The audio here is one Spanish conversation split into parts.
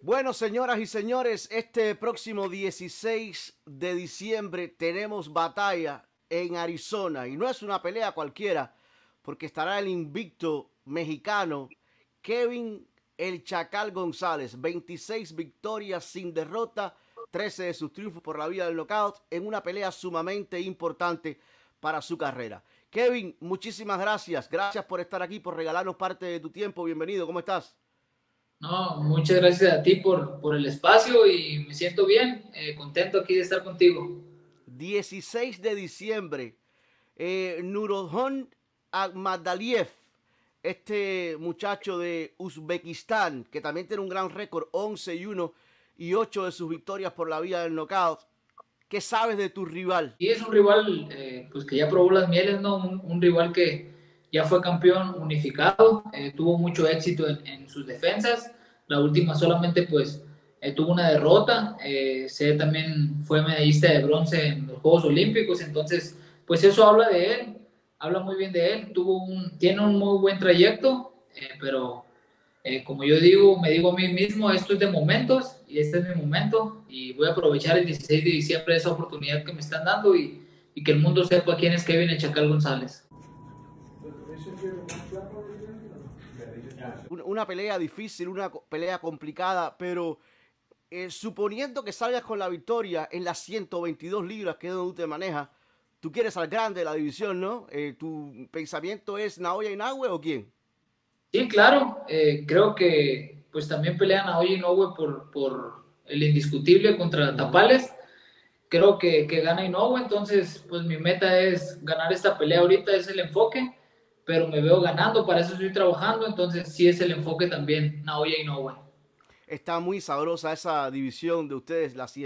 Bueno, señoras y señores, este próximo 16 de diciembre tenemos batalla en Arizona y no es una pelea cualquiera porque estará el invicto mexicano Kevin El Chacal González, 26 victorias sin derrota, 13 de sus triunfos por la vía del knockout en una pelea sumamente importante para su carrera. Kevin, muchísimas gracias. Gracias por estar aquí, por regalarnos parte de tu tiempo. Bienvenido, ¿cómo estás? No, muchas gracias a ti por el espacio y me siento bien, contento aquí de estar contigo. 16 de diciembre, Nurodhon Ahmadaliev, este muchacho de Uzbekistán, que también tiene un gran récord, 11-1 y 8 de sus victorias por la vía del knockout. ¿Qué sabes de tu rival? Y es un rival pues que ya probó las mieles, ¿no? Un rival que ya fue campeón unificado, tuvo mucho éxito en sus defensas. La última solamente pues tuvo una derrota, se también fue medallista de bronce en los Juegos Olímpicos, entonces pues eso habla de él, habla muy bien de él, tiene un muy buen trayecto, pero como yo digo, me digo a mí mismo, esto es de momentos y este es mi momento y voy a aprovechar el 16 de diciembre esa oportunidad que me están dando y que el mundo sepa quién es Kevin El Chacal González. Una pelea difícil, una pelea complicada, pero suponiendo que salgas con la victoria en las 122 libras, que es donde tú te manejas, tú quieres al grande de la división, ¿no? ¿Tu pensamiento es Naoya Inoue o quién? Sí, claro, creo que pues también pelean a Oye Inoue por el indiscutible contra Tapales. Creo que gana Inoue, entonces pues mi meta es ganar esta pelea ahorita, es el enfoque, pero me veo ganando, para eso estoy trabajando, entonces sí es el enfoque también, Naoya Inoue. Está muy sabrosa esa división de ustedes, las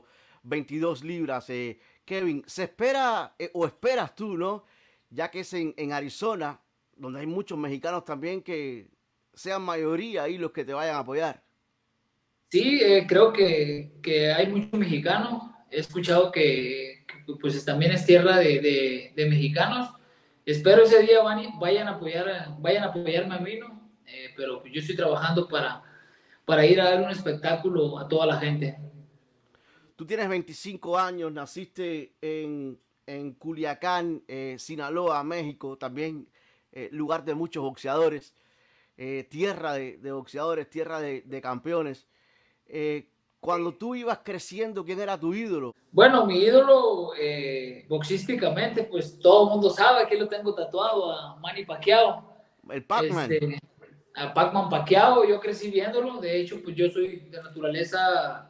122 libras. Kevin, se espera, o esperas tú, ¿no? Ya que es en Arizona, donde hay muchos mexicanos también que sean mayoría ahí los que te vayan a apoyar. Sí, creo que hay muchos mexicanos. He escuchado que, pues también es tierra de mexicanos. Espero ese día vayan a apoyarme a mí, ¿no? Pero yo estoy trabajando para ir a dar un espectáculo a toda la gente. Tú tienes 25 años, naciste en Culiacán, Sinaloa, México, también lugar de muchos boxeadores, tierra de boxeadores, tierra de campeones. Cuando tú ibas creciendo, ¿quién era tu ídolo? Bueno, mi ídolo boxísticamente, pues todo el mundo sabe que lo tengo tatuado a Manny Pacquiao. El Pac-Man. Este, a Pac-Man Pacquiao, yo crecí viéndolo, de hecho, pues yo soy de naturaleza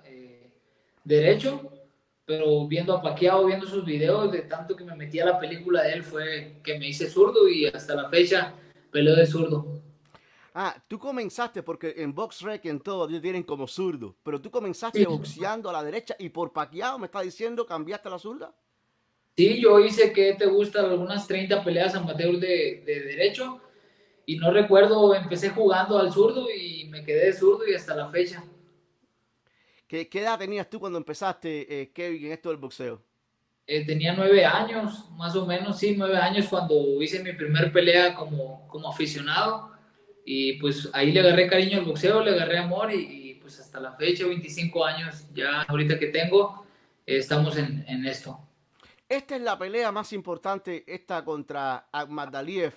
derecho, pero viendo a Pacquiao, viendo sus videos, de tanto que me metí a la película de él, fue que me hice zurdo y hasta la fecha peleo de zurdo. Ah, tú comenzaste, porque en BoxRec y en todo, ellos tienen como zurdo, pero tú Sí, comenzaste boxeando a la derecha y por Pacquiao, me está diciendo, cambiaste a la zurda. sí, yo hice que te gustan algunas 30 peleas amateur de derecho y no recuerdo, empecé jugando al zurdo y me quedé de zurdo y hasta la fecha. ¿Qué edad tenías tú cuando empezaste, Kevin, en esto del boxeo? Tenía 9 años, más o menos, sí, 9 años cuando hice mi primer pelea como aficionado y pues ahí le agarré cariño al boxeo, le agarré amor y pues hasta la fecha, 25 años ya ahorita que tengo, estamos en esto. Esta es la pelea más importante, esta contra Ahmadaliev.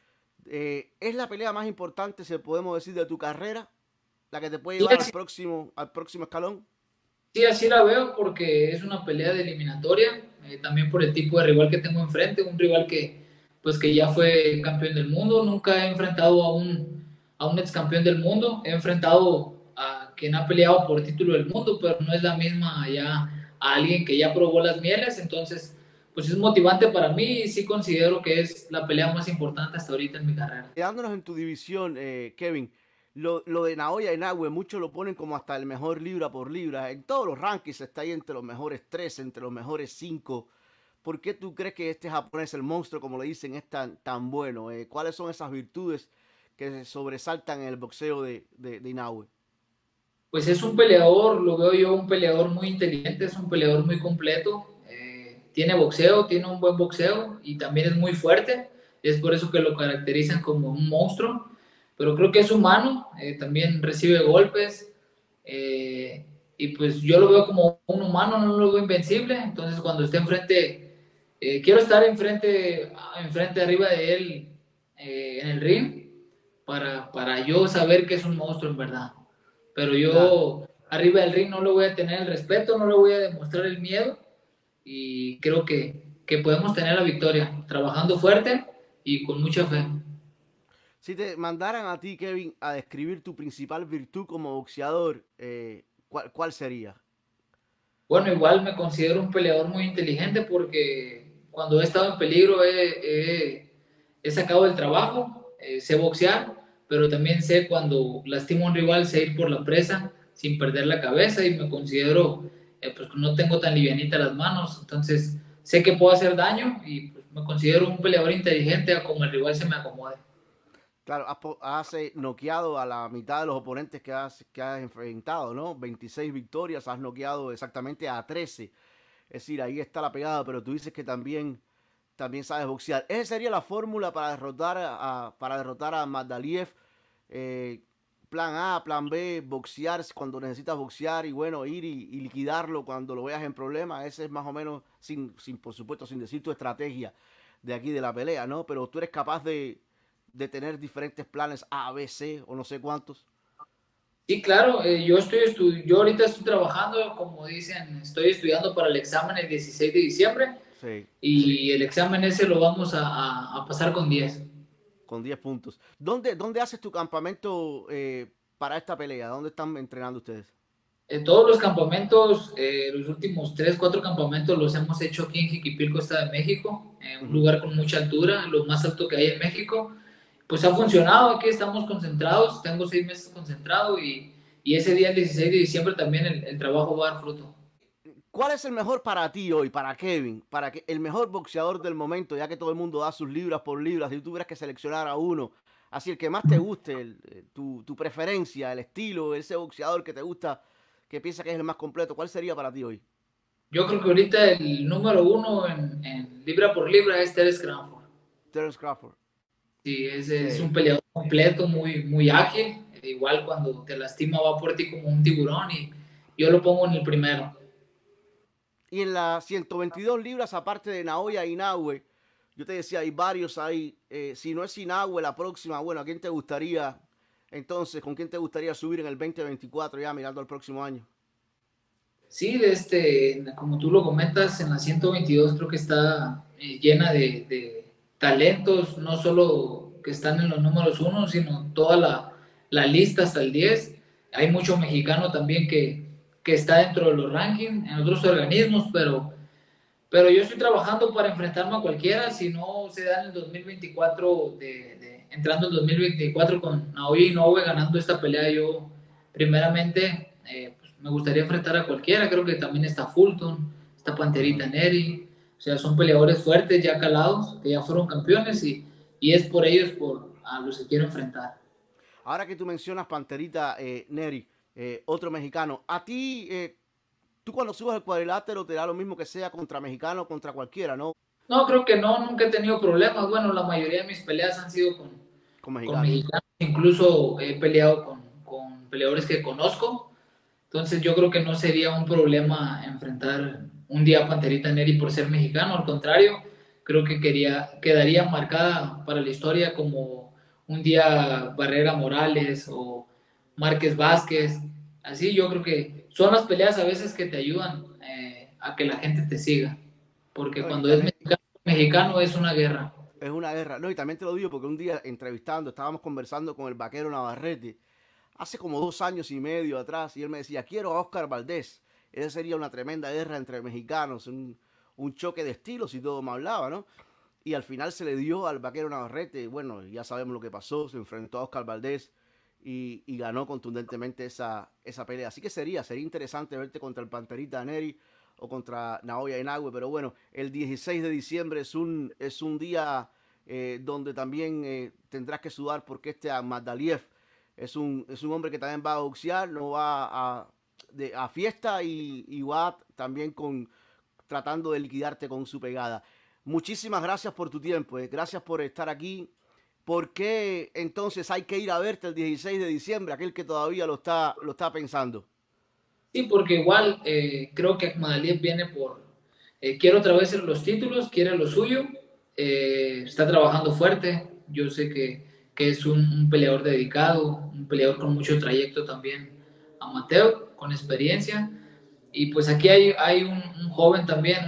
Es la pelea más importante, se podemos decir, de tu carrera, la que te puede Sí, llevar al próximo escalón. sí, así la veo porque es una pelea de eliminatoria, también por el tipo de rival que tengo enfrente, un rival pues que ya fue campeón del mundo, nunca he enfrentado a un ex campeón del mundo, he enfrentado a quien ha peleado por título del mundo, pero no es la misma ya a alguien que ya probó las mieles, entonces pues es motivante para mí y sí considero que es la pelea más importante hasta ahorita en mi carrera. Quedándonos en tu división, Kevin, lo de Naoya Inoue, muchos lo ponen como hasta el mejor libra por libra. En todos los rankings está ahí entre los mejores 3, entre los mejores 5. ¿Por qué tú crees que este japonés, el monstruo, como le dicen, es tan bueno? ¿Cuáles son esas virtudes que se sobresaltan en el boxeo de Inoue? Pues es un peleador, lo veo yo, un peleador muy inteligente, es un peleador muy completo. Tiene boxeo, tiene un buen boxeo y también es muy fuerte. Es por eso que lo caracterizan como un monstruo. Pero creo que es humano, también recibe golpes. y pues yo lo veo como un humano, no lo veo invencible. Entonces cuando esté enfrente, quiero estar enfrente arriba de él en el ring para yo saber que es un monstruo en verdad. Pero Claro. yo arriba del ring no le voy a tener el respeto, no le voy a demostrar el miedo y creo que podemos tener la victoria trabajando fuerte y con mucha fe. Si te mandaran a ti, Kevin, a describir tu principal virtud como boxeador, ¿cuál sería? Bueno, igual me considero un peleador muy inteligente porque cuando he estado en peligro he sacado el trabajo, sé boxear, pero también sé cuando lastimo a un rival, sé ir por la presa sin perder la cabeza y me considero, pues no tengo tan livianita las manos, entonces sé que puedo hacer daño y pues, me considero un peleador inteligente a como el rival se me acomode. Claro, has noqueado a la mitad de los oponentes que has enfrentado, ¿no? 26 victorias, has noqueado exactamente a 13. Es decir, ahí está la pegada, pero tú dices que también sabes boxear. ¿Esa sería la fórmula para derrotar a Magdaliev? Eh, plan A, plan B, boxear cuando necesitas boxear y bueno, ir y liquidarlo cuando lo veas en problema. Ese es más o menos, por supuesto, sin decir tu estrategia de aquí de la pelea, ¿no? Pero tú eres capaz de tener diferentes planes A, B, C o no sé cuántos. Sí, claro, yo ahorita estoy trabajando, como dicen, estoy estudiando para el examen el 16 de diciembre Sí, y el examen ese lo vamos a pasar con 10. con 10 puntos. ¿Dónde haces tu campamento para esta pelea? ¿Dónde están entrenando ustedes? Todos los campamentos, los últimos 3, 4 campamentos los hemos hecho aquí en Jiquipilco, Estado de México, un Ujú. lugar con mucha altura, lo más alto que hay en México. Pues ha funcionado, aquí estamos concentrados, tengo 6 meses concentrado y ese día, el 16 de diciembre, también el trabajo va a dar fruto. ¿Cuál es el mejor para ti hoy, para Kevin, para que el mejor boxeador del momento, ya que todo el mundo da sus libras por libras, si tú tuvieras que seleccionar a uno, así el que más te guste, tu preferencia, el estilo, ese boxeador que te gusta, que piensa que es el más completo, ¿cuál sería para ti hoy? Yo creo que ahorita el número uno en libra por libra es Terence Crawford. Terence Crawford. Sí, es un Sí. peleador completo, muy, muy ágil. Igual cuando te lastima va por ti como un tiburón y yo lo pongo en el primero. Y en las 122 libras, aparte de Naoya Inoue, yo te decía, hay varios ahí. Si no es Inoue la próxima, bueno, ¿a quién te gustaría? Entonces, ¿con quién te gustaría subir en el 2024 ya mirando al próximo año? Sí, como tú lo comentas, en la 122 creo que está llena de talentos, no solo que están en los números uno, sino toda la lista hasta el 10. Hay mucho mexicano también que está dentro de los rankings en otros organismos, pero yo estoy trabajando para enfrentarme a cualquiera. Si no se da en el 2024, entrando en 2024 con Naoya Inoue ganando esta pelea, yo primeramente pues, me gustaría enfrentar a cualquiera. Creo que también está Fulton, está Panterita Ujú. Neri. O sea, son peleadores fuertes, ya calados, que ya fueron campeones y es por ellos a los que quiero enfrentar. Ahora que tú mencionas Panterita Neri, otro mexicano, a ti, tú cuando subas el cuadrilátero te da lo mismo que sea contra mexicano o contra cualquiera, ¿no? No, creo que no, nunca he tenido problemas. Bueno, la mayoría de mis peleas han sido Con con mexicanos. mexicanos, incluso he peleado con peleadores que conozco, entonces yo creo que no sería un problema enfrentar un día a Panterita Neri por ser mexicano, al contrario, creo que quedaría marcada para la historia como un día Barrera Morales o Márquez Vázquez, así yo creo que son las peleas a veces que te ayudan a que la gente te siga, porque No, y cuando es también mexicano, mexicano es una guerra. es una guerra. No, y también te lo digo porque un día entrevistando, estábamos conversando con el vaquero Navarrete, hace como 2 años y medio atrás, y él me decía, quiero a Oscar Valdés. Esa sería una tremenda guerra entre mexicanos, un choque de estilos y todo me hablaba, ¿no? Y al final se le dio al vaquero Navarrete. Bueno, ya sabemos lo que pasó. Se enfrentó a Oscar Valdés y ganó contundentemente esa pelea. Así que sería interesante verte contra el Panterita Neri o contra Naoya Inoue. Pero bueno, el 16 de diciembre es un día donde también tendrás que sudar porque Magdaliev es un hombre que también va a boxear, no va a fiesta y va también tratando de liquidarte con su pegada. Muchísimas gracias por tu tiempo, gracias por estar aquí. ¿Por qué entonces hay que ir a verte el 16 de diciembre, aquel que todavía lo está pensando? Sí, porque igual creo que Akmadaliev viene por, quiere otra vez los títulos, quiere lo suyo, está trabajando fuerte, yo sé que es un peleador dedicado, un peleador con mucho trayecto también amateur, con experiencia, y pues aquí hay un joven también,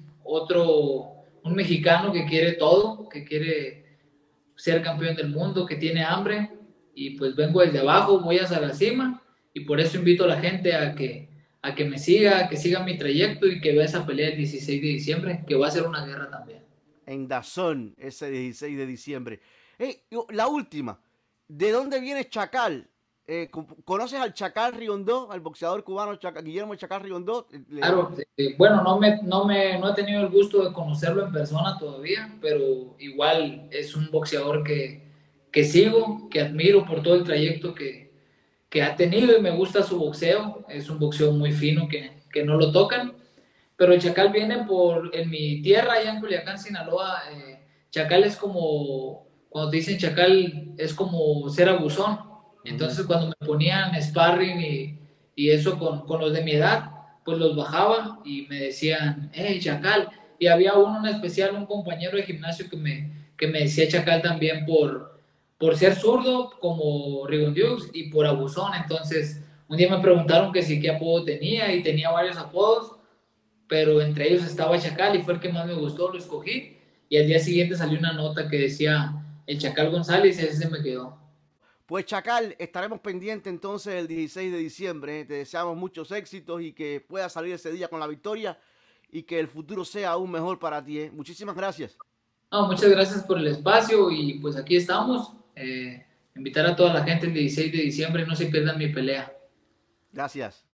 un mexicano que quiere todo, que quiere ser campeón del mundo, que tiene hambre, y pues vengo desde abajo, voy hasta la cima, y por eso invito a la gente a que me siga, que siga mi trayecto y que vea esa pelea el 16 de diciembre, que va a ser una guerra también. En Dazón, ese 16 de diciembre. Hey, la última. ¿De dónde viene Chacal? ¿Conoces al Chacal Riondó, al boxeador cubano Guillermo Chacal Riondó? Claro, bueno, no he tenido el gusto de conocerlo en persona todavía, pero igual es un boxeador que sigo, que admiro por todo el trayecto que ha tenido y me gusta su boxeo. Es un boxeo muy fino que no lo tocan. Pero el Chacal viene en mi tierra, allá en Culiacán, Sinaloa. Chacal es como, cuando te dicen Chacal, es como ser abusón. Uh -huh. Entonces, cuando me ponían sparring y eso con los de mi edad, pues los bajaba y me decían, hey, Chacal. Y había uno en especial, un compañero de gimnasio que me decía Chacal también por ser zurdo, como Rigondeaux, y por abusón. Entonces, un día me preguntaron que sí, qué apodo tenía, y tenía varios apodos, pero entre ellos estaba Chacal y fue el que más me gustó, lo escogí, y al día siguiente salió una nota que decía el Chacal González y ese se me quedó. Pues Chacal, estaremos pendientes entonces el 16 de diciembre. Te deseamos muchos éxitos y que puedas salir ese día con la victoria y que el futuro sea aún mejor para ti. Muchísimas gracias. No, muchas gracias por el espacio y pues aquí estamos. Invitar a toda la gente el 16 de diciembre, no se pierdan mi pelea. Gracias.